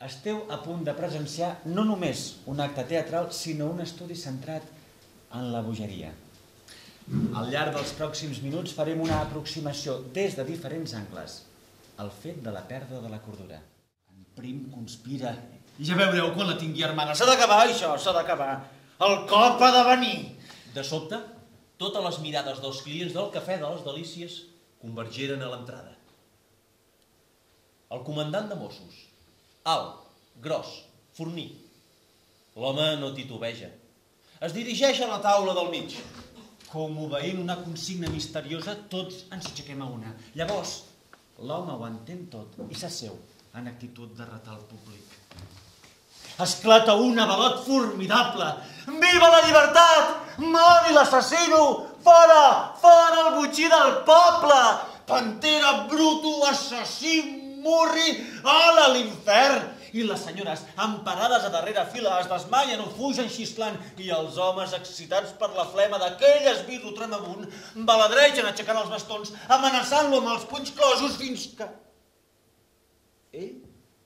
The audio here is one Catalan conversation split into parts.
Esteu a punt de presenciar no només un acte teatral, sinó un estudi centrat en la bogeria. Al llarg dels pròxims minuts farem una aproximació des de diferents angles al fet de la pèrdua de la cordura. En Prim conspira. I ja veureu quan la tingui armada. S'ha d'acabar això, s'ha d'acabar. El cop ha de venir. De sobte, totes les mirades dels clients del Cafè de les Delícies convergiren a l'entrada. El comandant de Mossos, alt, gros, forní. L'home no titubeja. Es dirigeix a la taula del mig. Com obeint una consigna misteriosa, tots ens aixequem a una. Llavors, l'home ho entén tot i s'asseu en actitud de retar al públic. Esclata un avalot formidable. Viva la llibertat! Mori l'assassino! Fora! Fora el botxí del poble! Pantera, bruto, assassí, murri, ala a l'infern! I les senyores, emparades a darrera fila, es desmaien o fugen xisclant, i els homes, excitats per la flema d'aquell esbirro trememunt, baladregen aixecant els bastons, amenaçant-lo amb els punys closos fins que... Ell,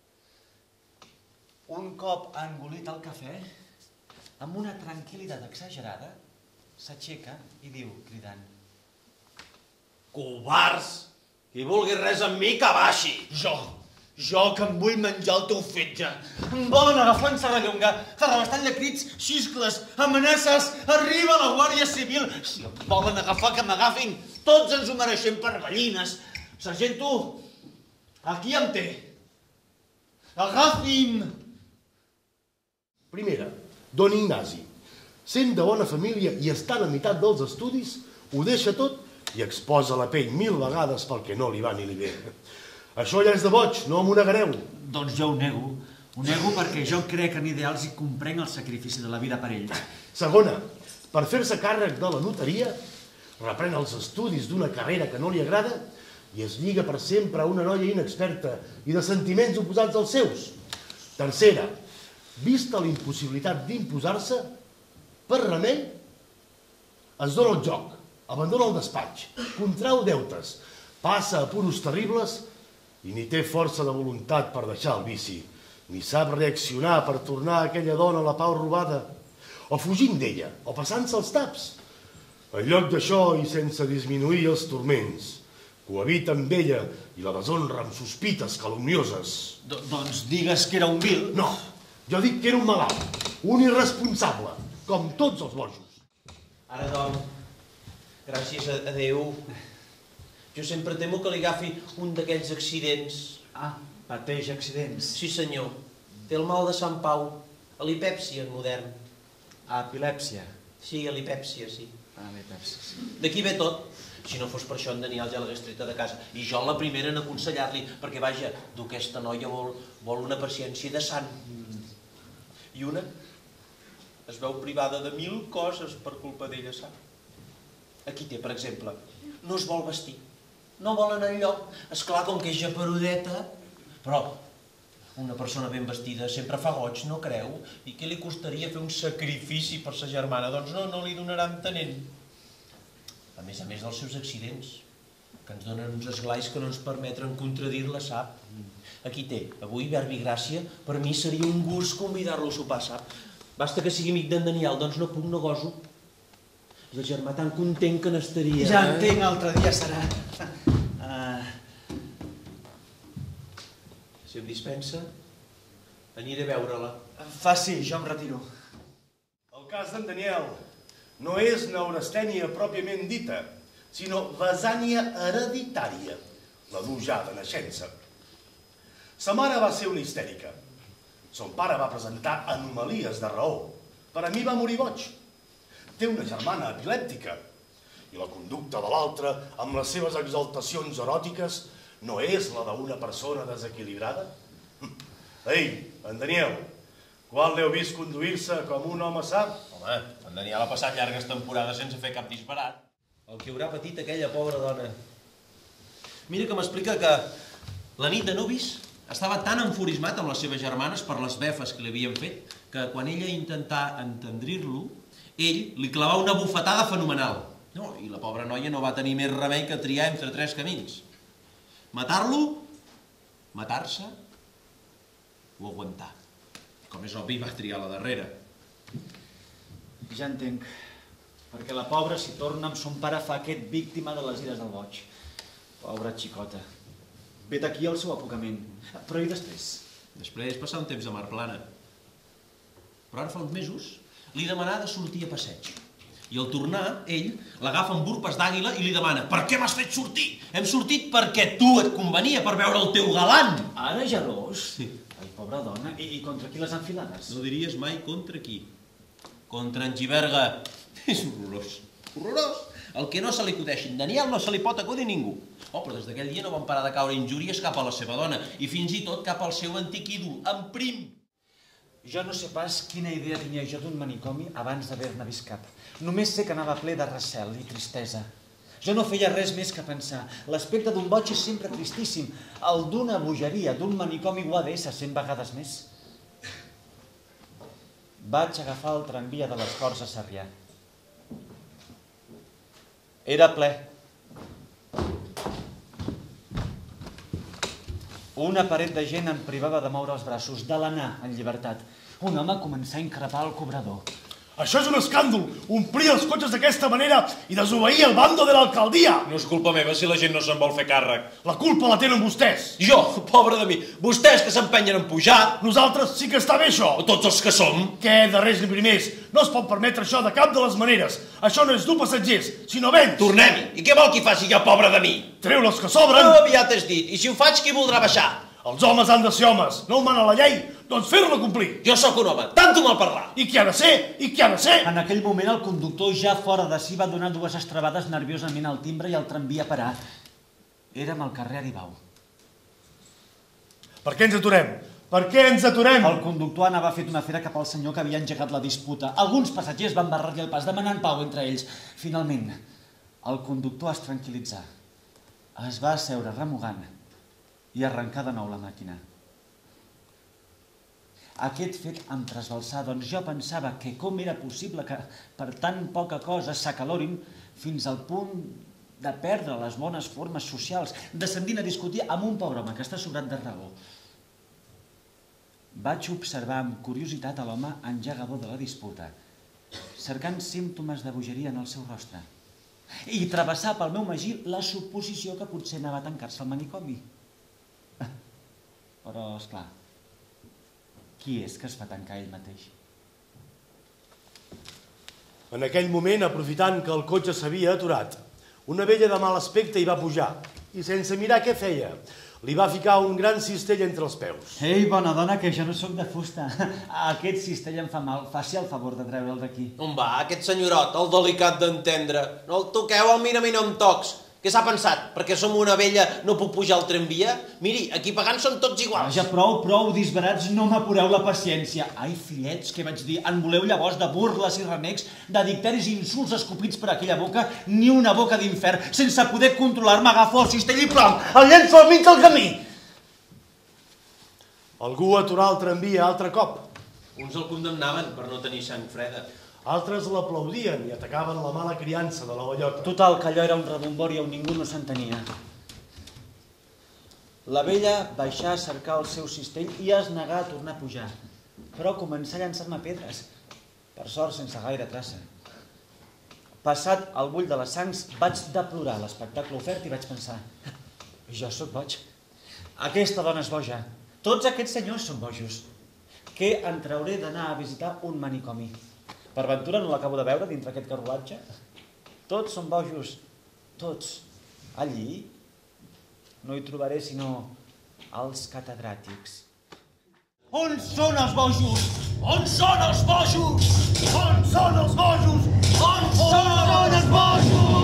un cop ha engolit el cafè, amb una tranquil·litat exagerada, s'aixeca i diu, cridant: Covards! Qui vulgui res amb mi, que baixi! Jo que em vull menjar el teu fetge. Em volen agafar en Serrallonga, arrabastant-li crits, xiscles, amenaces. Arriba la Guàrdia Civil. Si em volen agafar, que m'agafin. Tots ens ho mereixem per gallines. Sargento, aquí em té. Agafi'm. Primera, don Ignasi, sent de bona família i estant a meitat dels estudis, ho deixa tot i exposa la pell 1000 vegades pel que no li va ni li ve. Això ja és de boig, no m'ho negareu. Doncs jo ho nego. Ho nego perquè jo crec en ideals i comprenc el sacrifici de la vida per ells. Segona, per fer-se càrrec de la notaria, reprèn els estudis d'una carrera que no li agrada i es lliga per sempre a una noia inexperta i de sentiments oposats als seus. Tercera, vista la impossibilitat d'imposar-se, per remei, es dona el joc, abandona el despatx, contrau deutes, passa apuros terribles i ni té força de voluntat per deixar el vici, ni sap reaccionar per tornar a aquella dona a la pau robada, o fugint d'ella, o passant-se els taps. En lloc d'això i sense disminuir els turments, cohabita amb ella i la deshonra amb sospites calumnioses. Doncs digues que era un vil. No, jo dic que era un malalt, un irresponsable, com tots els bojos. Ara, doncs, gràcies a Déu, jo sempre temo que li agafi un d'aquells accidents. Ah, pateix accidents. Sí, senyor. Té el mal de Sant Pau, l'epèpsia en modern. Epilèpsia. Sí, l'epèpsia, sí. L'epèpsia, sí. D'aquí ve tot. Si no fos per això, en Daniel ja l'hagués treta de casa. I jo la primera en aconsellar-li, perquè, vaja, aquesta noia vol una paciència de sant. I una es veu privada de 1000 coses per culpa d'ella, sap? Aquí té, per exemple, no es vol vestir, no vol anar enlloc. Esclar, com que és japerudeta, però una persona ben vestida sempre fa goig, no creu? I què li costaria fer un sacrifici per sa germana? Doncs no li donarà entenent. A més dels seus accidents, que ens donen uns esglais que no ens permetren contradir-la, sap? Aquí té, avui, verbi gràcia, per mi seria un gust convidar-lo a sopar, sap? Basta que sigui amic d'en Daniel, doncs no puc, no goso. I el germà tan content que n'estaria. Ja entenc, altre dia serà. Si em dispensa, aniré a veure-la. Faci, jo em retiro. El cas d'en Daniel no és neurastènia pròpiament dita, sinó vesània hereditària, la du ja de naixença. Sa mare va ser una histèrica. Son pare va presentar anomalies de raó. Per a mi va morir boig. Té una germana epilèptica. I la conducta de l'altra, amb les seves exaltacions eròtiques, no és la d'una persona desequilibrada? Ei, en Daniel, quan l'heu vist conduir-se com un home sa? Home, en Daniel ha passat llargues temporades sense fer cap disparat. El que haurà patit aquella pobra dona. Mira que m'explica que la nit de nuvis estava tan enfurismat amb les seves germanes per les befes que li havien fet que quan ella intentà entendrir-lo, ell li clavà una bufetada fenomenal. No, i la pobra noia no va tenir més remei que triar entre 3 camins. Matar-lo, matar-se ho aguantà. Com és obvi, va triar la darrera. Ja entenc. Perquè la pobra, si torna amb son pare, fa aquest víctima de les ires del boig. Pobra xicota. Vet aquí el seu apocament. Però i després? Després passar un temps a mar plana. Però ara fa uns mesos li demanà de sortir a passeig. I al tornar, ell l'agafa amb urpes d'àguila i li demana: per què m'has fet sortir? Hem sortit perquè tu et convenia, per veure el teu galant. Ara, gelós? Sí. Ai, pobra dona. I contra qui les enfilades? No diries mai contra qui. Contra en Giberga. És horrorós. Horrorós. El que no se li acudeixi en Daniel no se li pot acudir ningú. Oh, però des d'aquell dia no van parar de caure injúries cap a la seva dona i fins i tot cap al seu antic ídol, en Prim. Jo no sé pas quina idea tenia jo d'un manicomi abans d'haver-ne vist cap. Només sé que anava ple de recel i tristesa. Jo no feia res més que pensar. L'aspecte d'un boig és sempre tristíssim. El d'una bogeria, d'un manicomi ho ha d'ésser 100 vegades més. Vaig agafar el tramvia de les Corts a Sarrià. Era ple. Una paret de gent em privava de moure els braços, de l'anar en llibertat. Un home començà a increpar el cobrador. Això és un escàndol, omplir els cotxes d'aquesta manera i desobeir el bando de l'alcaldia. No és culpa meva si la gent no se'n vol fer càrrec. La culpa la tenen vostès. Jo, pobre de mi, vostès que s'empenyen en pujar. Nosaltres sí que està bé això. Tots els que som. Què, darrers ni primers? No es pot permetre això de cap de les maneres. Això no és dur passatgers, sinó béns. Tornem-hi. I què vol que hi faci jo, pobre de mi? Treu les que sobren. Aviat has dit. I si ho faig, qui voldrà baixar? Els homes han de ser homes. No ho mana la llei, doncs fer-la complir. Jo sóc un home, tanto mal parlar. I qui ha de ser? I qui ha de ser? En aquell moment el conductor, ja fora de si, va donar 2 estrabades nerviosament al timbre i el tramvia parà. Érem al carrer Aribau. Per què ens aturem? Per què ens aturem? El conductor anava fet una fera cap al senyor que havia engegat la disputa. Alguns passatgers van barrar-li el pas, demanant pau entre ells. Finalment, el conductor es tranquil·litzà. Es va asseure remugant i arrencar de nou la màquina. Aquest fet em trasbalsà, doncs jo pensava que com era possible que per tan poca cosa s'acalorin fins al punt de perdre les bones formes socials, descendint a discutir amb un pobre home que està sobrat de raó. Vaig observar amb curiositat a l'home engegador de la disputa, cercant símptomes de bogeria en el seu rostre, i travessar pel meu magí la suposició que potser anava a tancar-se al manicomi. Però, esclar, qui és que es fa tancar ell mateix? En aquell moment, aprofitant que el cotxe s'havia aturat, una vella de mal aspecte hi va pujar i, sense mirar què feia, li va ficar un gran cistell entre els peus. Ei, bona dona, que jo no sóc de fusta. Aquest cistell em fa mal. Faci el favor de treure'l d'aquí. On va, aquest senyorot, el delicat d'entendre? No el toqueu, a mi no em tocs. Què s'ha pensat? Perquè som una vella no puc pujar al tramvia? Miri, aquí pagant són tots iguals. Ja prou, disbarats, no m'apureu la paciència. Ai, fillets, què vaig dir? En voleu llavors de burles i renecs, de dicteris i insults escopits per aquella boca? Ni una boca d'infern. Sense poder controlar-me, agafo el cistell i plom, el llenço al mig del camí. Algú aturà el tramvia altre cop. Uns el condemnaven per no tenir sang freda. Altres l'aplaudien i atacaven la mala criança de la bellota. Total, que allò era un rebombori on ningú no s'entenia. La vella baixà a cercar el seu cistell i es negà a tornar a pujar, però començà a llançar-me pedres, per sort sense gaire traça. Passat el bull de les sangs, vaig deplorar l'espectacle ofert i vaig pensar: jo sóc boig. Aquesta dona és boja. Tots aquests senyors són bojos. Què en trauré d'anar a visitar un manicomi? Per ventura no l'acabo de veure dintre aquest carruatge? Tots són bojos, tots. Allí no hi trobaré sinó els catedràtics. On són els bojos? On són els bojos? On són els bojos? On són els bojos?